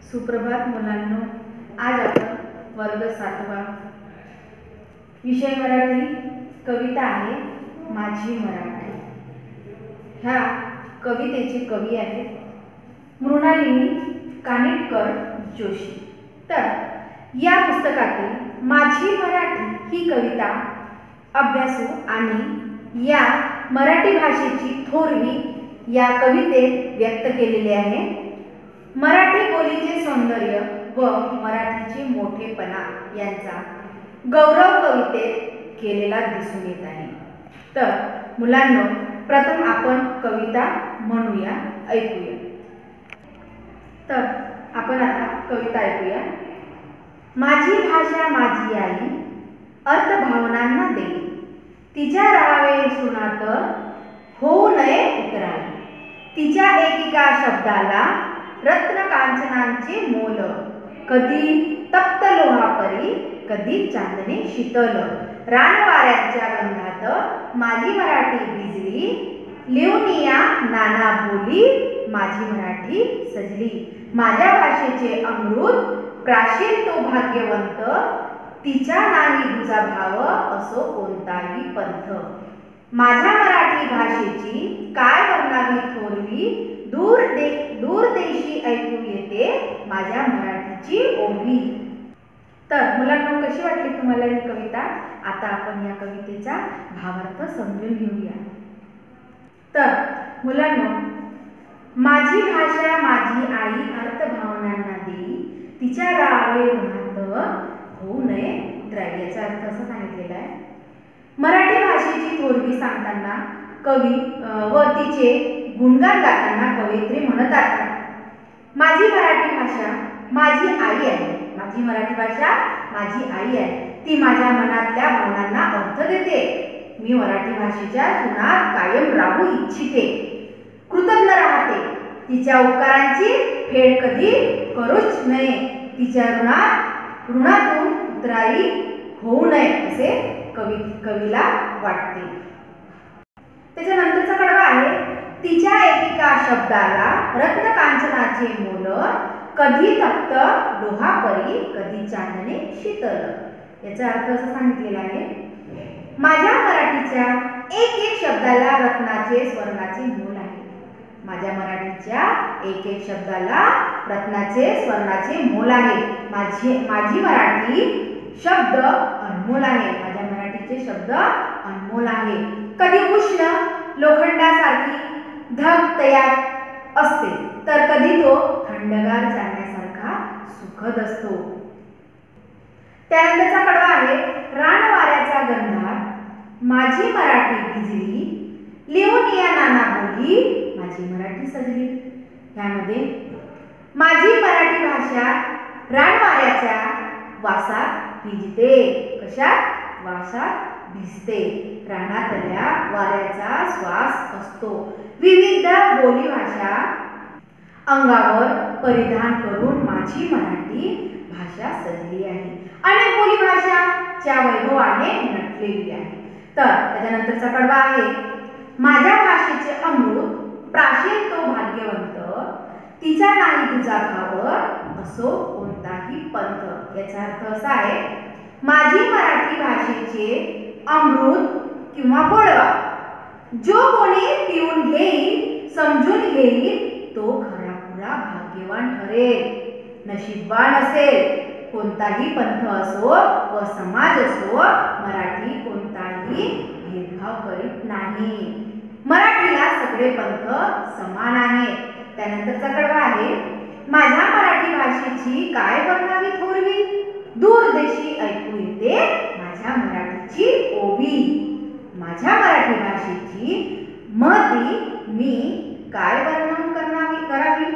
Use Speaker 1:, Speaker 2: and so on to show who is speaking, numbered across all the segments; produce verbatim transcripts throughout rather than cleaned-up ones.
Speaker 1: सुप्रभात मुलांनो, आज आपण वर्ग सातवा विषय मराठी कविता आहे माझी मराठी। ह्या कवितेचे कवी आहेत मृणालिनी कानिटकर जोशी। तर या पुस्तकातील माझी मराठी ही कविता अभ्यासू आणि या मराठी भाषेची थोरवी या कवितेत व्यक्त केलेली आहे। मराठी बोलीचे सौंदर्य व मराठीचे मोठेपणा यांचा गौरव कवितेत केलेला दिसून येत आहे। तर मुलांनो, प्रथम आपण कविता म्हणूया, ऐकूया। तर आपण आता कविता ऐकूया। माझी भाषा माझी आई अर्थ भावनांना देई, तिच्या राहावे सुनात होऊ नये उतराई, तिच्या एकेका शब्दाला रत्न कांचनांचे मोल, कधी तप्त लोहापरी कधी चांदणे शीतल, रानवाऱ्यांच्या गंधात माझी मराठी भिजली, लिवनिया नाना बोली माझी मराठी सजली, माझ्या भाषेचे अमृत प्राशील तो भाग्यवंत, तिच्या नाही तुझा भाव असो कोणताही पंथ, माझ्या मराठी भाषेची काय वर्णावी थोरवी, दूर दे दूर देशी ऐकू येते माझ्या मराठीची ओवी। तर मुलांना कशी वाटली तुम्हाला ही कविता? आता आपण या कवितेचा भावार्थ समजून घेऊया। तर मुलांनो, माझी भाषा माझी आई अर्थ भावनांना देई, तिच्या राहावे उन्हात होऊ नये उतराई, याचा अर्थ असा सांगितलेला आहे। मराठी भाषेची थोरवी सांगताना कवी व तिचे गुणगान गाताना कवयित्री म्हणतात, माझी मराठी भाषा माझी आई आहे, माझी मराठी भाषा माझी आई आहे, ती माझ्या मनातल्या भावनांना अर्थ देते, मी मराठी भाषेच्या सुनात कायम राहू इच्छिते, कृतज्ञ राहते, तिच्या उपकारांची फेड कधी करूच नये, तिच्या ऋणात ऋणातून उतराई होऊ नये असे कवी कवीला वाटते। त्याच्यानंतरचा कडवा आहे, तिच्या एकेका शब्दाला रत्न कांचनाचे मोल, कधी तप्त लोहापरी कधी चांदणे शीतल, याचा अर्थ असा सांगितलेला आहे, माझ्या मराठीच्या एक एक शब्दाला रत्नाचे स्वर्णाचे मोल आहे, माझ्या मराठीच्या एक एक शब्दाला रत्नाचे स्वर्णाचे मोल आहे, माझी माझी मराठी शब्द अनमोल आहे, माझ्या मराठीचे शब्द अनमोल आहे, कधी उष्ण लोखंडासारखी धग तयार असते, तर कधी तो थंडगार जाण्यासारखा सुखद असतो। त्यानंतरचा कडवा आहे, रानवाऱ्याचा गंधात माझी मराठी भिजली, लिवनिया नाना बोली माझी मराठी सजली। यामध्ये माझी मराठी भाषा रानवाऱ्याच्या वासात भिजते, कशात? वासात भिजते, रानातल्या वाऱ्याचा श्वास असतो, विविध बोली भाषा अंगावर परिधान करून माझी मराठी भाषा सजली आहे, अनेक बोली भाषाच्या वैभवाने नटलेली आहे। तर त्याच्यानंतरचा कडवा आहे, माझ्या भाषेचे अमृत प्राशील तो भाग्यवंत, तिचा नाही तुझा भाव असो कोणताही पंथ, याचा अर्थ असा आहे, माझी मराठी भाषेचे अमृत किंवा गोडवा जो कोणी पिऊन घेईल समजून घेईल तो खराखुरा भाग्यवान ठरेल, नशीबवान असेल, कोणताही पंथ असो व समाज असो मराठी कोणताही भेदभाव करीत नाही, मराठीला सगळे पंथ समान आहेत। त्यानंतरचा कडवा आहे, माझ्या मराठी भाषेची काय वर्णावी थोरवी, दूर देशी ऐकू येते माझ्या मराठीची ओवी, माझ्या मराठी भाषेची महती मी काय वर्णन करणावी करावी,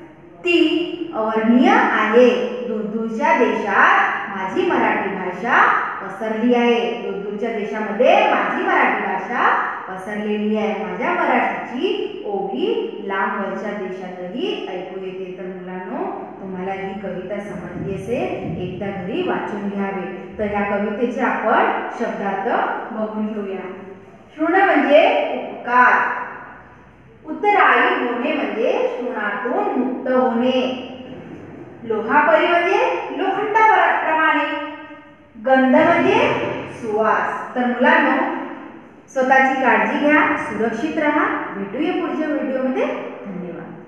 Speaker 1: ती अवर्णनीय आहे, दूरदूरच्या देशात माझी मराठी भाषा पसरली आहे, दूरदूरच्या देशामध्ये माझी मराठी भाषा पसरलेली आहे, माझ्या मराठीची ओवी लांबवरच्या देशातही ऐकू येते। तर मुलांनो, तुम्हाला ही कविता समजली असेल, एकदा घरी वाचून घ्यावे। तर या कवितेचे आपण शब्दार्थ बघून घेऊया। शृण म्हणजे उपकार, उतराई होणे म्हणजे शृणातून मुक्त होणे, लोहापरीमध्ये लोखंडाप्रमाणे, गंधमध्ये सुवास. तर मुलांनो, स्वतःची काळजी घ्या, सुरक्षित राहा. भेटूया पुढच्या व्हिडिओमध्ये. धन्यवाद.